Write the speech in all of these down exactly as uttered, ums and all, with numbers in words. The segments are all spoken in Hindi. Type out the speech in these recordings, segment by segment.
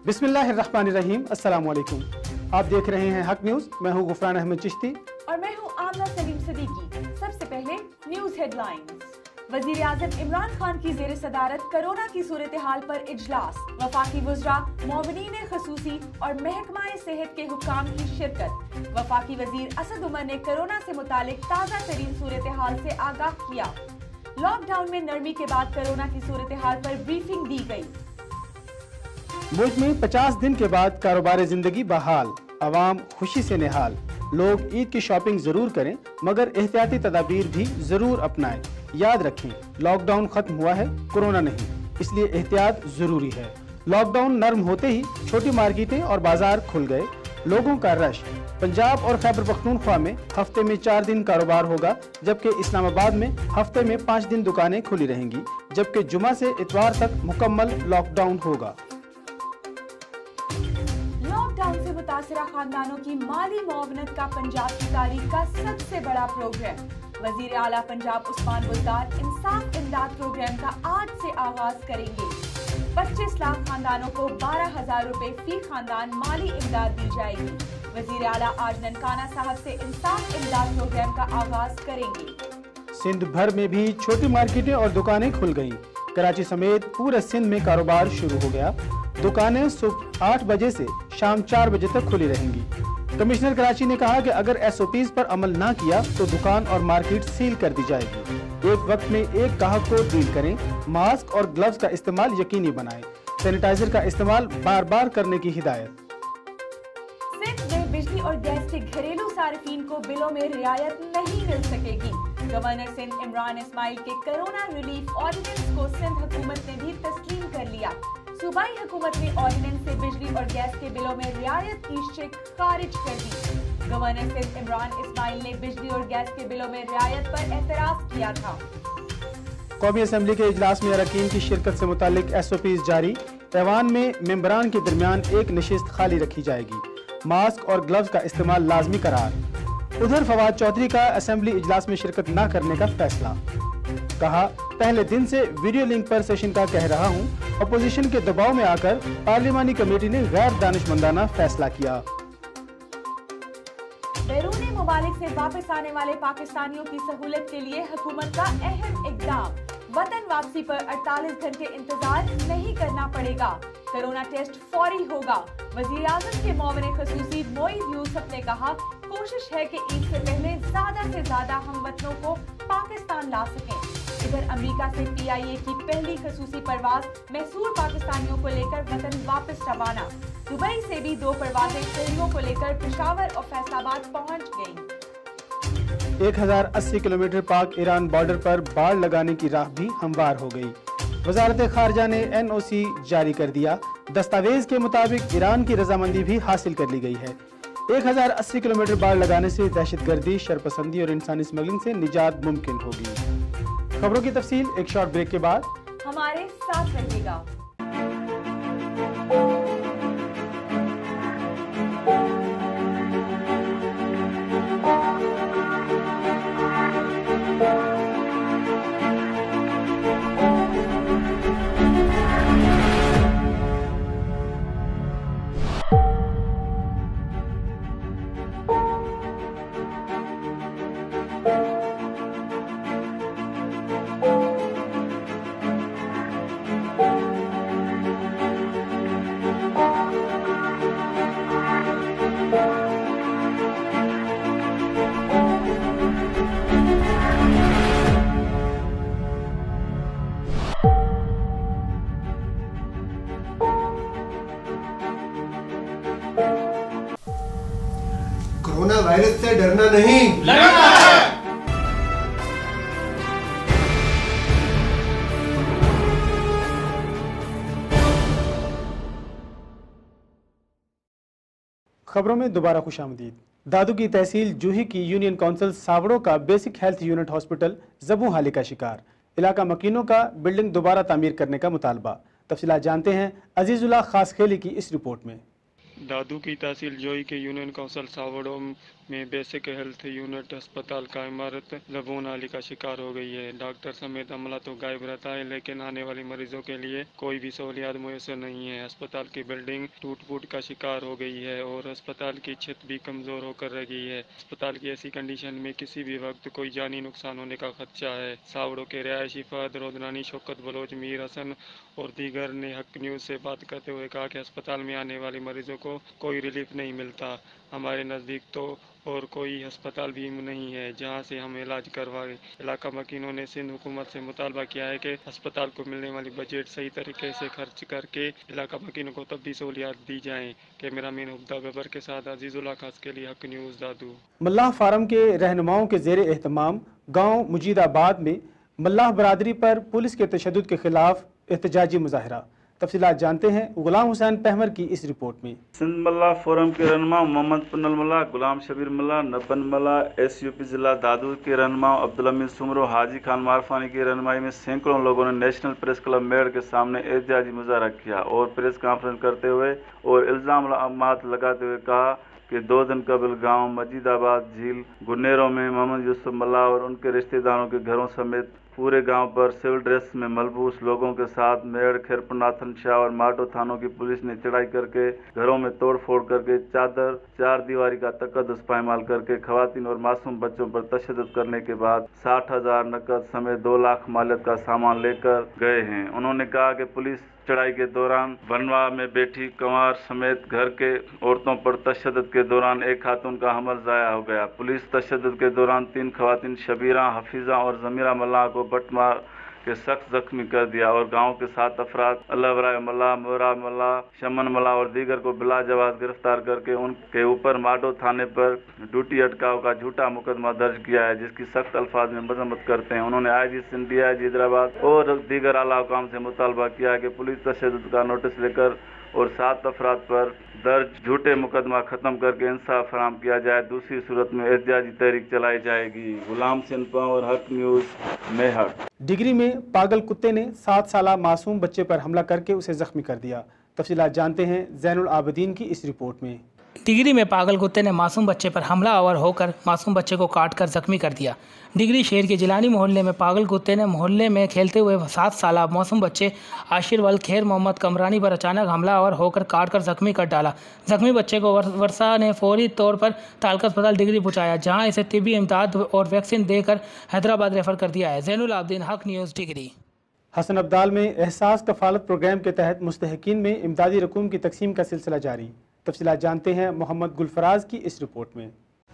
बिस्मिल्लाहिर्रहमानिर्रहीम, अस्सलाम वालेकुम। आप देख रहे हैं हक न्यूज। मैं हूं गुफरान अहमद चिश्ती और मैं हूं आमना सलीम सदीकी। सबसे पहले न्यूज हेडलाइंस। वजीर आजम इमरान खान की जेर सदारत कोरोना की सूरत हाल पर इजलास। वफाकी वज़रा, मोमिनीन खसूसी और महकमा सेहत के हुक्काम की शिरकत। वफाकी वजीर असद उमर ने कोरोना से मुतालिक ताज़ा तरीन सूरत हाल से आगाह किया। लॉकडाउन में नरमी के बाद कोरोना की सूरत हाल पर ब्रीफिंग दी गई। मुल्क में पचास दिन के बाद कारोबार जिंदगी बहाल, आवाम खुशी से निहाल। लोग ईद की शॉपिंग जरूर करें मगर एहतियाती तदाबीर भी जरूर अपनाएं। याद रखें, लॉकडाउन खत्म हुआ है, कोरोना नहीं, इसलिए एहतियात जरूरी है। लॉकडाउन नर्म होते ही छोटी मार्केटें और बाजार खुल गए, लोगों का रश। पंजाब और खैबर पख्तूनख्वा में हफ्ते में चार दिन कारोबार होगा, जबकि इस्लामाबाद में हफ्ते में पाँच दिन दुकानें खुली रहेंगी, जबकि जुमा से इतवार तक मुकम्मल लॉकडाउन होगा। लॉकडाउन से मुतासिरा खानदानों की माली मुआवनत का पंजाब की तारीख का सबसे बड़ा प्रोग्राम। वजीर आला पंजाब उस्मान बुज़दार इंसाफ इमदाद प्रोग्राम का आज से आगाज करेंगे। पच्चीस लाख खानदानों को बारह हजार रुपए फी खानदान माली इमदाद दी जाएगी। वजीर आला आज ननकाना साहब से इंसाफ इमदाद प्रोग्राम का आगाज करेंगे। सिंध भर में भी छोटी मार्केटें और दुकानें खुल गईं। कराची समेत पूरे सिंध में कारोबार शुरू हो गया। दुकानें सुबह आठ बजे से शाम चार बजे तक खुली रहेंगी। कमिश्नर कराची ने कहा कि अगर एस ओ पीज़ पर अमल ना किया तो दुकान और मार्केट सील कर दी जाएगी। एक वक्त में एक ग्राहक को डील करें। मास्क और ग्लव्स का इस्तेमाल यकीनी बनाएं। सैनिटाइजर का इस्तेमाल बार बार करने की हिदायत। सिंध में बिजली और गैस के घरेलू सार्फिन को बिलों में रियायत नहीं मिल सकेगी। गवर्नर सिंध इमरान इस्माइल के कोरोना रिलीफ ऑर्डिनेंस को सिंध हुकूमत ने भी तस्लीम कर लिया। सूबाई हुकूमत ने ऑर्डिनेंस से बिजली और गैस के बिलों में रियायत की शिक खारिज कर दी। गवर्नर सिंध इमरान इस्माइल ने बिजली और गैस के बिलों में रियायत पर एतराज किया था। कौमी असम्बली के इजलास में अरकान की शिरकत से मुतालिक एस ओ पीज़ जारी। ऐवान में मेंबरान के दरमियान एक नशिस्त खाली रखी जाएगी। मास्क और ग्लव्स का इस्तेमाल लाजमी करार। उधर फवाद चौधरी का असेंबली इजलास में शिरकत न करने का फैसला। कहा, पहले दिन से वीडियो लिंक पर सेशन का कह रहा हूं, अपोजिशन के दबाव में आकर पार्लिमानी कमेटी ने गैर दानिशमंदाना फैसला किया। बैरूनी मुमालिक से वापस आने वाले पाकिस्तानियों की सहूलत के लिए हुकूमत का अहम इक़दाम। वतन वापसी पर अड़तालीस घंटे इंतजार नहीं करना पड़ेगा। कोरोना टेस्ट फौरी होगा। वज़ीर आज़म के मोमिन खसूसी मोईद यूसुफ ने कहा, कोशिश है कि ईद से पहले ज्यादा से ज्यादा हमवतनों को पाकिस्तान ला सकें। इधर अमेरिका से पी आई ए की पहली खसूसी परवाज मैसूर पाकिस्तानियों को लेकर वतन वापस रवाना। दुबई से भी दो परवाजें शहरियों को लेकर पेशावर और फैसलाबाद पहुंच गईं। एक हजार अस्सी किलोमीटर पाक ईरान बॉर्डर पर बाड़ लगाने की राह भी हमवार हो गई। वजारत खारजा ने एन ओ सी जारी कर दिया। दस्तावेज के मुताबिक ईरान की रजामंदी भी हासिल कर ली गई है। एक हजार अस्सी किलोमीटर बाड़ लगाने से दहशतगर्दी, शरपसंदी और इंसानी स्मगलिंग से निजात मुमकिन होगी। खबरों की तफसील एक शॉर्ट ब्रेक के बाद। हमारे साथ रहिएगा। कोरोना वायरस से डरना नहीं, लड़ना है। खबरों में दोबारा खुशामदीद। दादू की तहसील जूही की यूनियन काउंसिल सावड़ों का बेसिक हेल्थ यूनिट हॉस्पिटल जबू हाली का शिकार। इलाका मकीनों का बिल्डिंग दोबारा तामीर करने का मुतालबा। तफसीलात जानते हैं अजीजुल्लाह खास खेली की इस रिपोर्ट में। दादू की तहसील जोई के यूनियन काउंसिल सावड़ों में बेसिक हेल्थ यूनिट अस्पताल का इमारत लबो नाली का शिकार हो गई है। डॉक्टर समेत अमला तो गायब रहता है, लेकिन आने वाले मरीजों के लिए कोई भी सहूलियात मुयसर नहीं है। अस्पताल की बिल्डिंग टूट फूट का शिकार हो गई है और अस्पताल की छत भी कमजोर होकर रह गई है। अस्पताल की ऐसी कंडीशन में किसी भी वक्त कोई जानी नुकसान होने का खदशा है। सावड़ो के रिहायशी फहद रोदनानी, शौकत बलोच, मीर हसन और दीगर ने हक न्यूज से बात करते हुए कहा कि अस्पताल में आने वाले मरीजों को कोई रिलीफ नहीं मिलता। हमारे नज़दीक तो और कोई अस्पताल भी नहीं है जहां से हम इलाज करवाएं। इलाका मकीनों ने सिंध हुकूमत से मुतालबा किया है कि अस्पताल को मिलने वाली बजट सही तरीके से खर्च करके इलाका मकीनों को तब भी सहूलियात दी जाएं। कैमरामैन हुब्दा बेबर के साथ अजीजुल्लाह खास के लिए हक न्यूज़ दादू। मल्लाह फार्म के रहनुमाओं के जेर एहतमाम गाँव मुजीदाबाद में मल्लाह बरादरी पर पुलिस के तशद्दुद के खिलाफ एहतजाजी मुजाहरा। तफसीलात जानते हैं गुलाम हुसैन पहमर की इस रिपोर्ट में। सिंध मल्लाह फोरम के रहनुमा Mohammad Punal Malla, Ghulam Shabbir Malla, Naban Malla, S U P जिला दादू के रहनुमा अब्दुल अमीन सुमरो, हाजी खान मारफानी की रहनुमाई में सैकड़ों लोगों ने नेशनल प्रेस क्लब मेड़ के सामने एहतजाजी मुजाहरा किया और प्रेस कॉन्फ्रेंस करते हुए और इल्ज़ाम लगाते हुए कहा कि दो दिन कबल गांव मजीदाबाद झील गुन्नेरों में मोहम्मद यूसुफ मल्ला और उनके रिश्तेदारों के घरों समेत पूरे गांव पर सिविल ड्रेस में मलबूस लोगों के साथ मेड़, खैरपुरनाथन शाह और माटो थानों की पुलिस ने चढ़ाई करके घरों में तोड़ फोड़ करके चादर चार दीवारी का तकद्दुस पायमाल करके खवातीन और मासूम बच्चों पर तशद्दुद करने के बाद साठ हजार नकद समेत दो लाख मालियत का सामान लेकर गए हैं। उन्होंने कहा कि पुलिस चढ़ाई के दौरान बनवा में बैठी कंवार समेत घर के औरतों पर तशद्दुद के दौरान एक खातून का हमल ज़ाया हो गया। पुलिस तशद्दुद के दौरान तीन खवातीन शबीरा, हफीज़ा और ज़मीरा मल्ला को बटमार के सख्त जख्मी कर दिया और गांव के सात अफराद अल्लाह मल्ला, मोरा मल्ला, शमन मल्ला और दीगर को बिला जवाब गिरफ्तार करके उनके ऊपर माडो थाने पर ड्यूटी अटकाव का झूठा मुकदमा दर्ज किया है, जिसकी सख्त अल्फाज में मजम्मत करते हैं। उन्होंने I G Sindh, D I G Hyderabad और दीगर आला हुकाम से मुतालबा किया है कि पुलिस तशद्दुद का नोटिस लेकर और सात अफराद पर दर्ज झूठे मुकदमा खत्म करके इंसाफ फराहम किया जाए। दूसरी सूरत में एहतजाजी तहरीक चलाई जाएगी। गुलाम सिंपा और हक न्यूज़ मेहट। डिग्री में पागल कुत्ते ने सात साला मासूम बच्चे पर हमला करके उसे जख्मी कर दिया। तफसीलात जानते हैं जैनुल आबिदीन की इस रिपोर्ट में। डिग्री में पागल कुत्ते ने मासूम बच्चे पर हमलावर होकर मासूम बच्चे को काट कर जख्मी कर दिया। डिग्री शहर के जिलानी मोहल्ले में पागल कुत्ते ने मोहल्ले में खेलते हुए सात साला मासूम बच्चे आशिर वल खैर मोहम्मद कमरानी पर अचानक हमलावर होकर काट कर जख्मी कर डाला। जख्मी बच्चे को वर्षा ने फौरी तौर पर तालका अस्पताल डिग्री पहुँचाया, जहाँ इसे तिब्बी इमदाद और वैक्सीन देकर हैदराबाद रेफर कर दिया है। जैनुल आबिदीन, हक न्यूज़, डिग्री। हसन अब्दाल में एहसास कफालत प्रोग्राम के तहत मुस्तहिकीन में इमदादी रकूम की तकसीम का सिलसिला जारी। तफसीलात जानते हैं मोहम्मद गुलफराज की इस रिपोर्ट में।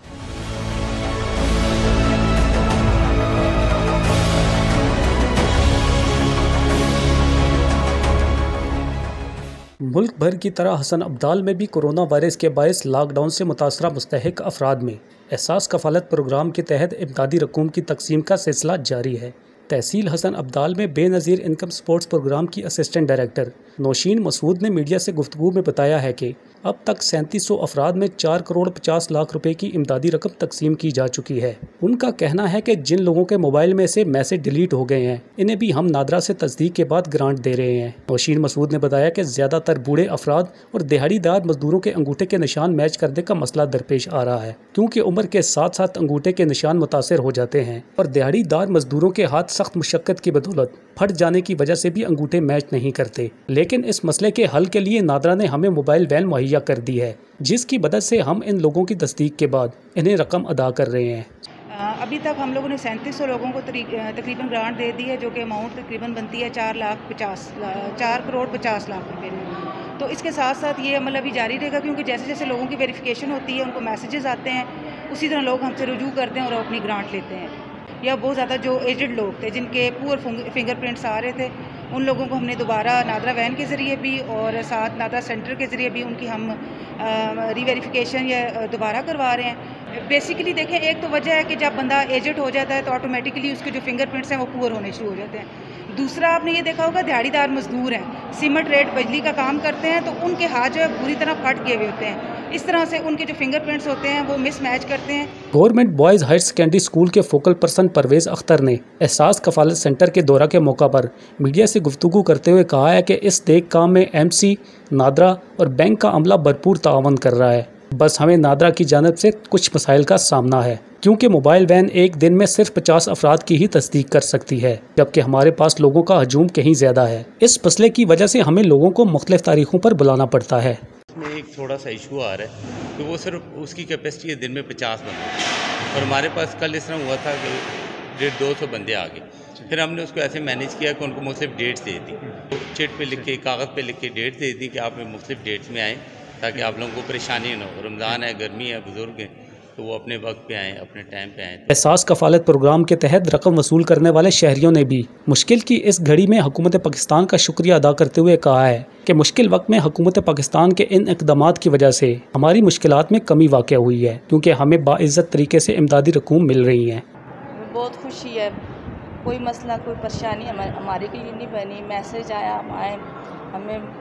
मुल्क भर की तरह हसन अब्दाल में भी कोरोना वायरस के बायस लॉकडाउन से मुतासरा मुस्तहिक अफराद में एहसास कफालत प्रोग्राम के तहत इमदादी रकूम की तकसीम का सिलसिला जारी है। तहसील हसन अब्दाल में बेनज़ीर इनकम सपोर्ट्स प्रोग्राम की असिस्टेंट डायरेक्टर नौशीन मसूद ने मीडिया से गुफ्तगू में बताया है कि अब तक सैंतीस सौ अफराद में चार करोड़ पचास लाख रुपए की इमदादी रकम तकसीम की जा चुकी है। उनका कहना है कि जिन लोगों के मोबाइल में से मैसेज डिलीट हो गए हैं, इन्हें भी हम नादरा से तस्दीक के बाद ग्रांट दे रहे हैं। नौशीन मसूद ने बताया कि ज़्यादातर बूढ़े अफराद और दिहाड़ीदार मजदूरों के अंगूठे के निशान मैच करने का मसला दरपेश आ रहा है, क्योंकि उम्र के साथ साथ अंगूठे के निशान मुतासर हो जाते हैं और दिहाड़ीदार मजदूरों के हाथ सख्त मुशक्कत की बदौलत फट जाने की वजह से भी अंगूठे मैच नहीं करते। लेकिन इस मसले के हल के लिए नादरा ने हमें मोबाइल वैन मुहैया कर दी है, जिसकी मदद से हम इन लोगों की तस्दीक के बाद इन्हें रकम अदा कर रहे हैं। अभी तक हम लोगों ने सैंतीस सौ लोगों को तकरीबन ग्रांट दे दी है, जो कि अमाउंट तकरीबन बनती है चार लाख पचास चार करोड़ पचास लाख रुपए में। तो इसके साथ साथ ये अमल अभी जारी रहेगा, क्योंकि जैसे जैसे लोगों की वेरिफिकेशन होती है, उनको मैसेजेस आते हैं, उसी तरह लोग हमसे रुजू करते हैं और अपनी ग्रांट लेते हैं। या बहुत ज़्यादा जो एजड लोग थे, जिनके पुअर फिंगरप्रिंट्स आ रहे थे, उन लोगों को हमने दोबारा नादरा वैन के ज़रिए भी और साथ नादरा सेंटर के ज़रिए भी उनकी हम रीवेरिफिकेशन या दोबारा करवा रहे हैं। बेसिकली देखें, एक तो वजह है कि जब बंदा एजड हो जाता है तो ऑटोमेटिकली उसके जो फिंगरप्रिंट्स हैं वो पुअर होने शुरू हो जाते हैं। दूसरा, आपने ये देखा होगा, दिहाड़ीदार मजदूर हैं, सीमेंट रेत बिजली का काम करते हैं, तो उनके हाथ जो है पूरी तरह फट गए हुए होते हैं। इस तरह से उनके जो फिंगरप्रिंट्स होते हैं वो मिसमैच करते हैं। Government boys higher secondary school के फोकल पर्सन परवेज़ अख्तर ने एहसास कफालत सेंटर के दौरा के मौका पर मीडिया से गुफ्तगू करते हुए कहा है कि इस देख काम में एम सी, नादरा और बैंक का अमला भरपूर तावन कर रहा है। बस हमें नादरा की जानिब से कुछ मसाइल का सामना है, क्योंकि मोबाइल वैन एक दिन में सिर्फ पचास अफराद की ही तस्दीक कर सकती है, जबकि हमारे पास लोगों का हजूम कहीं ज़्यादा है। इस मसले की वजह से हमें लोगों को मुख्तलिफ तारीखों पर बुलाना पड़ता है। इसमें एक थोड़ा सा इशू आ रहा है कि वो सिर्फ उसकी कैपेसिटी है दिन में पचास बंदे, और हमारे पास कल इस तरह हुआ था कि डेढ़ दो सौ बंदे आ गए। फिर हमने उसको ऐसे मैनेज किया कि उनको मुख्तलिफ डेट्स दे दी, चिट पे लिख के कागज़ पे लिख के डेट दे दी कि आप मुख्तलिफ डेट्स में आएँ ताकि आप लोगों को परेशानी न हो। रमज़ान है, गर्मी है, बुज़ुर्ग हैं, तो वो अपने वक्त पे आएँ, अपने टाइम पे आएँ। एहसास कफ़ालत प्रोग्राम के तहत रकम वसूल करने वाले शहरियों ने भी मुश्किल की इस घड़ी में हुकूमत पाकिस्तान का शुक्रिया अदा करते हुए कहा है कि मुश्किल वक्त में हुकूमत पाकिस्तान के इन इक़दामात की वजह से हमारी मुश्किलात में कमी वाक़ हुई है, क्योंकि हमें बाइज़्ज़त तरीके से इमदादी रकूम मिल रही हैं। बहुत खुशी है, कोई मसला कोई परेशानी हमारे के लिए नहीं बनी। मैसेज आया, हम आए, हमें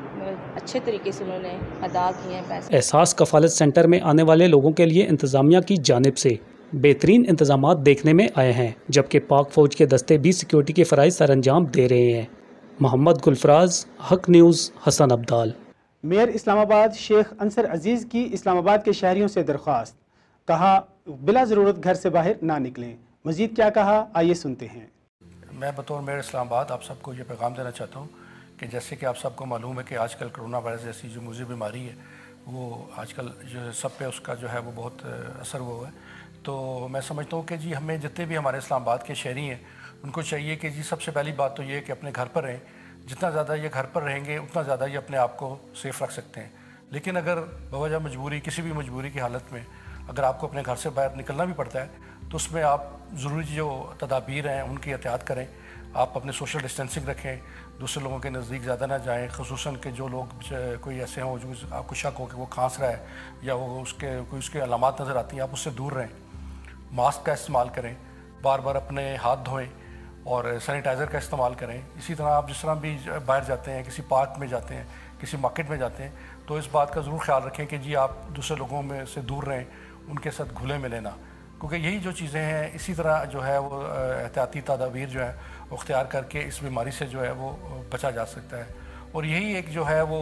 अच्छे तरीके से उन्होंने अदा किए हैं पैसे। एहसास कफ़ालत सेंटर में आने वाले लोगों के लिए इंतज़ामिया की जानिब से बेहतरीन इंतजामात देखने में आए हैं, जबकि पाक फ़ौज के दस्ते भी सिक्योरिटी के फ़राइज़ सर अंजाम दे रहे हैं। मोहम्मद गुलफराज, हक न्यूज़, हसन अब्दाल। मेयर इस्लामाबाद शेख अंसर अजीज़ की इस्लामाबाद के शहरियों से दरख्वास्त, कहा बिला ज़रूरत घर से बाहर ना निकलें। मज़ीद क्या कहा, आइए सुनते हैं। मैं बतौर मेयर इस्लामाबाद आप सबको ये पैगाम देना चाहता हूँ कि जैसे कि आप सबको मालूम है कि आजकल कोरोना वायरस जैसी जो मुझे बीमारी है वो आजकल जो सब पे उसका जो है वो बहुत असर हुआ है। तो मैं समझता हूँ कि जी हमें जितने भी हमारे इस्लामाबाद के शहरी हैं उनको चाहिए कि जी सबसे पहली बात तो ये है कि अपने घर पर रहें। जितना ज़्यादा ये घर पर रहेंगे उतना ज़्यादा ये अपने आप को सेफ़ रख सकते हैं। लेकिन अगर बवजह मजबूरी, किसी भी मजबूरी की हालत में अगर आपको अपने घर से बाहर निकलना भी पड़ता है तो उसमें आप ज़रूरी जो तदाबीर हैं उनकी एहतियात करें। आप अपने सोशल डिस्टेंसिंग रखें, दूसरे लोगों के नज़दीक ज़्यादा ना जाएं, ख़ुसूसन के जो लोग कोई ऐसे हों जो आपको शक हो कि वो खांस रहा है या वो उसके कोई उसके अलामात नज़र आती हैं, आप उससे दूर रहें। मास्क का इस्तेमाल करें, बार बार अपने हाथ धोएं और सैनिटाइज़र का इस्तेमाल करें। इसी तरह आप जिस तरह भी बाहर जाते हैं, किसी पार्क में जाते हैं, किसी मार्केट में जाते हैं, तो इस बात का ज़रूर ख्याल रखें कि जी आप दूसरे लोगों में से दूर रहें, उनके साथ घुले मिले ना, क्योंकि यही जो चीज़ें हैं इसी तरह जो है वो एहतियाती तदाबीर जो है वो अख्तियार करके इस बीमारी से जो है वो बचा जा सकता है। और यही एक जो है वो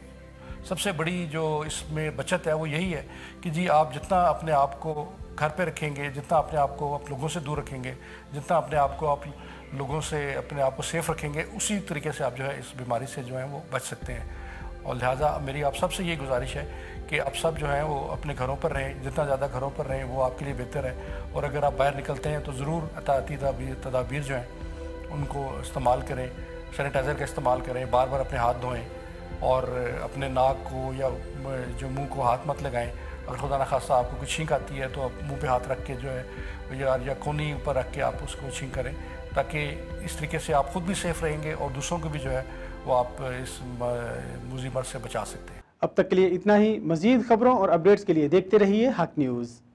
सबसे बड़ी जो इसमें बचत है वो यही है कि जी आप जितना अपने आप को घर पे रखेंगे, जितना अपने आप को आप लोगों से दूर रखेंगे, जितना अपने आप को आप लोगों से अपने आप को सेफ़ रखेंगे, उसी तरीके से आप जो है इस बीमारी से जो है वो बच सकते हैं। और लिहाजा मेरी आप सबसे ये गुजारिश है कि आप सब जो हैं वो अपने घरों पर रहें, जितना ज़्यादा घरों पर रहें वो आपके लिए बेहतर है। और अगर आप बाहर निकलते हैं तो ज़रूर एहतियाती तदाबीर जो हैं उनको इस्तेमाल करें, सैनिटाइज़र का इस्तेमाल करें, बार बार अपने हाथ धोएं और अपने नाक को या जो मुंह को हाथ मत लगाएं। अगर खुदा न खास्ता आपको कुछ छींक आती है तो आप मुंह पे हाथ रख के जो है या या कोनी ऊपर रख के आप उसको छींक करें, ताकि इस तरीके से आप ख़ुद भी सेफ़ रहेंगे और दूसरों को भी जो है वो आप इस मुसीबत से बचा सकते हैं। अब तक के लिए इतना ही। मज़ीद खबरों और अपडेट्स के लिए देखते रहिए हक न्यूज़।